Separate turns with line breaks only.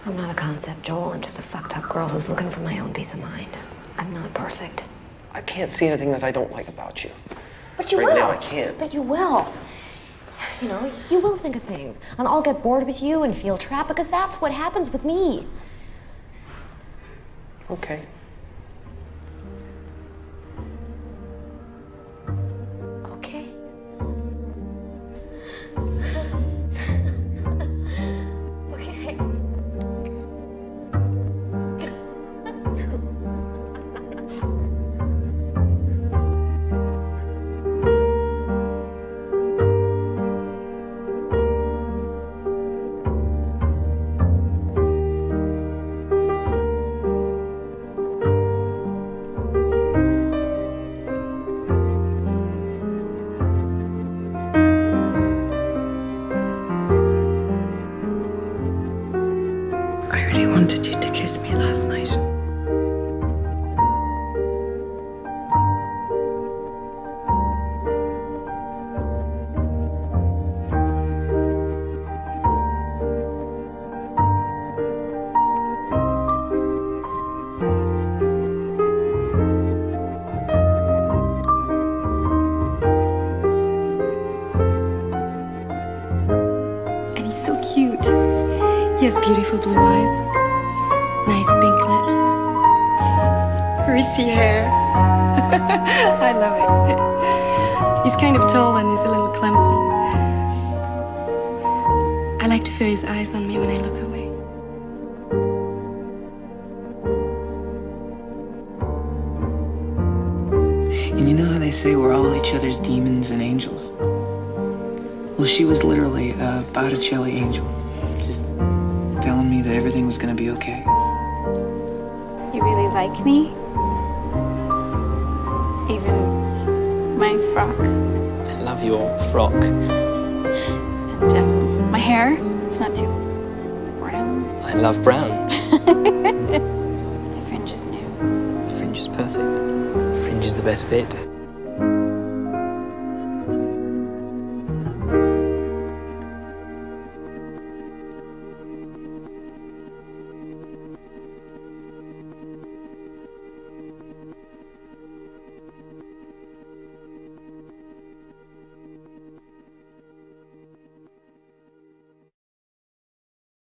I'm not a concept, Joel. I'm just a fucked up girl who's looking for my own peace of mind. I'm not perfect.
I can't see anything that I don't like about you.
But you will.
Right now, I can't.
But you will. You know, you will think of things. And I'll get bored with you and feel trapped because that's what happens with me.
Okay.
Okay. Okay.
I really wanted you to kiss me last night. And he's so cute. He has beautiful blue eyes, nice pink lips, greasy hair. I love it. He's kind of tall and he's a little clumsy. I like to feel his eyes on me when I look away.
And you know how they say we're all each other's demons and angels? Well, she was literally a Botticelli angel, just telling me that everything was gonna be okay.
You really like me? Even my frock?
I love your frock.
And my hair? It's not too brown.
I love brown.
My fringe is new.
Fringe is perfect. Fringe is the best fit.